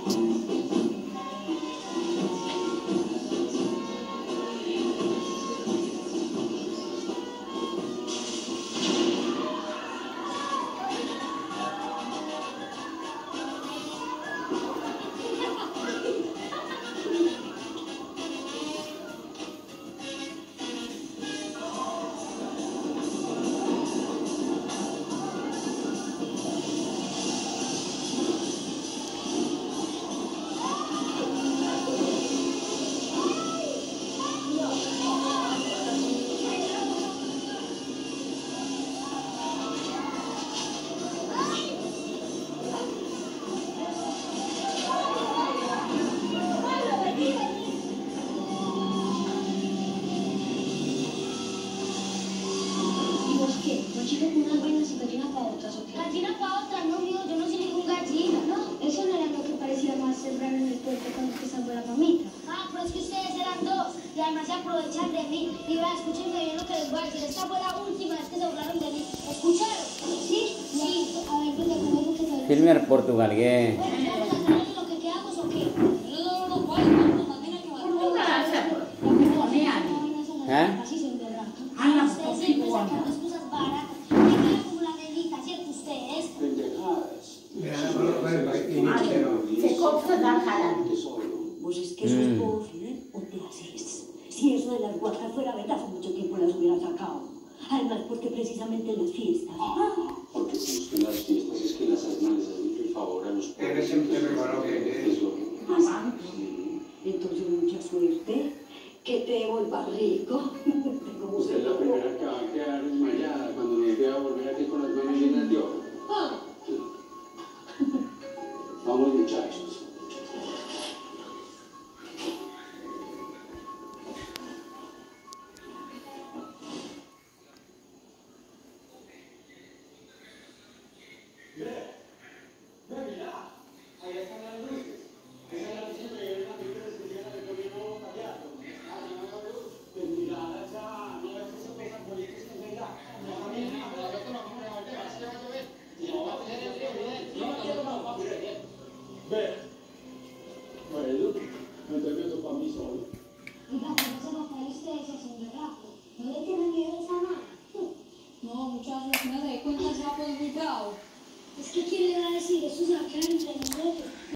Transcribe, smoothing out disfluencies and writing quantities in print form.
aprovechan de mí. Y va, escúchenme bien lo que les voy a decir. Esta fue la última vez que se burlaron de mí. ¿Escucharon? ¿Sí? Sí. A ver, pues, ¿cómo es que se Filmer Portugal, ¿qué? Bueno, ¿vamos a hacer lo que quedamos o qué? No, ¿cuál? No, tiene que ¿Eh? Así se enterran. Ustedes siempre sacando excusas baratas. Me quedan como la negrita, ¿cierto? Ustedes. Se compra la jalada. Pues es que eso es todo, ¿sí? ¿O te haces? Si eso de las guacas fuera verdad, hace mucho tiempo las hubiera sacado. Además, porque precisamente en las fiestas. Porque buscan las fiestas es que las armas les hacen el favor a los pobres. Eres siempre preparado que eres. Entonces, mucha suerte. Que te devuelva rico. Usted es la primera que va a quedar desmayada cuando nos vea volver aquí con las manos llenas de oro. Vamos, muchachos.